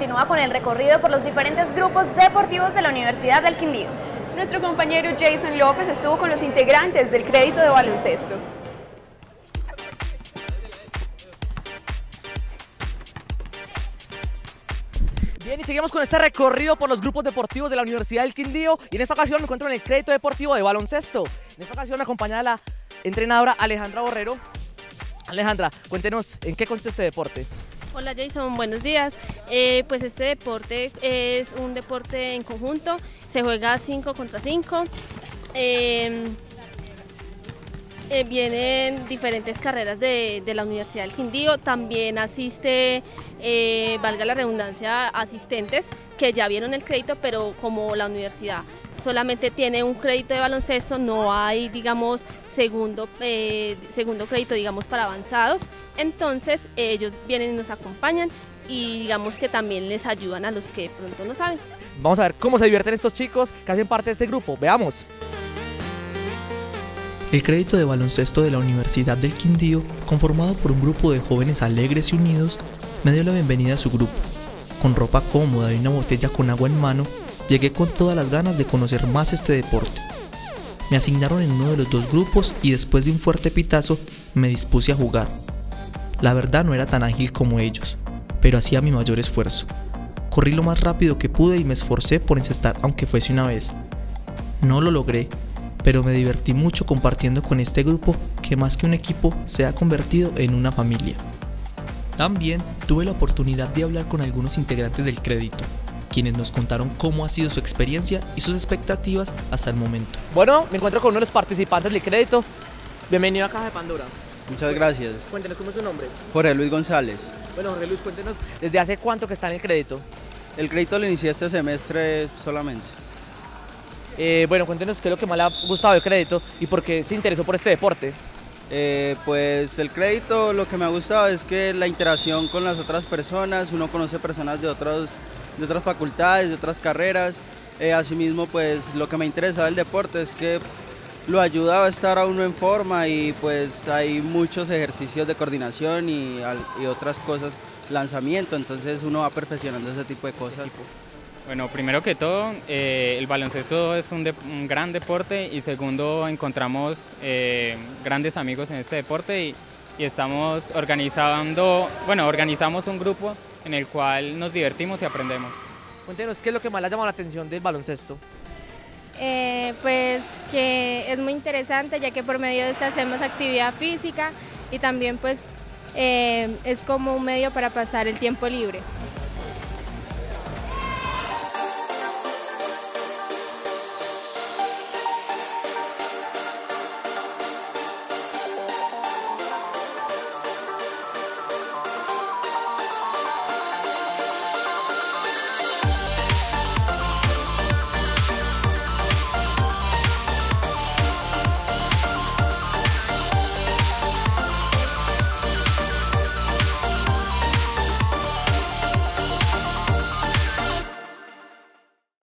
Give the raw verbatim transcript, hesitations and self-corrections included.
continúa con el recorrido por los diferentes grupos deportivos de la Universidad del Quindío. Nuestro compañero Jason López estuvo con los integrantes del crédito de baloncesto. Bien, y seguimos con este recorrido por los grupos deportivos de la Universidad del Quindío, y en esta ocasión me encuentro en el crédito deportivo de baloncesto. En esta ocasión me acompaña la entrenadora Alejandra Borrero. Alejandra, cuéntenos, ¿en qué consiste este deporte? Hola Jason, buenos días. Eh, pues este deporte es un deporte en conjunto, se juega cinco contra cinco. Eh, eh, vienen diferentes carreras de, de la Universidad del Quindío, también asiste, eh, valga la redundancia, asistentes que ya vieron el crédito, pero como la universidad solamente tiene un crédito de baloncesto, no hay, digamos, segundo, eh, segundo crédito, digamos, para avanzados. Entonces ellos vienen y nos acompañan y digamos que también les ayudan a los que de pronto no saben. Vamos a ver cómo se divierten estos chicos que hacen parte de este grupo. Veamos. El crédito de baloncesto de la Universidad del Quindío, conformado por un grupo de jóvenes alegres y unidos, me dio la bienvenida a su grupo. Con ropa cómoda y una botella con agua en mano, llegué con todas las ganas de conocer más este deporte. Me asignaron en uno de los dos grupos y después de un fuerte pitazo me dispuse a jugar. La verdad no era tan ágil como ellos, pero hacía mi mayor esfuerzo. Corrí lo más rápido que pude y me esforcé por encestar aunque fuese una vez. No lo logré, pero me divertí mucho compartiendo con este grupo que más que un equipo se ha convertido en una familia. También tuve la oportunidad de hablar con algunos integrantes del crédito, quienes nos contaron cómo ha sido su experiencia y sus expectativas hasta el momento. Bueno, me encuentro con uno de los participantes del crédito. Bienvenido a Caja de Pandora. Muchas gracias. Cuéntenos, ¿cómo es su nombre? Jorge Luis González. Bueno, Jorge Luis, cuéntenos, ¿desde hace cuánto que está en el crédito? El crédito lo inicié este semestre solamente. Eh, bueno, cuéntenos qué es lo que más le ha gustado del crédito y por qué se interesó por este deporte. Eh, pues el crédito lo que me ha gustado es que la interacción con las otras personas, uno conoce personas de, otros, de otras facultades, de otras carreras. Eh, asimismo, pues lo que me interesa del deporte es que lo ayuda a estar a uno en forma y pues hay muchos ejercicios de coordinación y, y otras cosas, lanzamiento, entonces uno va perfeccionando ese tipo de cosas. Bueno, primero que todo, eh, el baloncesto es un, de, un gran deporte y segundo, encontramos eh, grandes amigos en este deporte y, y estamos organizando, bueno, organizamos un grupo en el cual nos divertimos y aprendemos. Cuéntenos, ¿qué es lo que más le ha llamado la atención del baloncesto? Eh, pues que es muy interesante ya que por medio de esto hacemos actividad física y también pues eh, es como un medio para pasar el tiempo libre.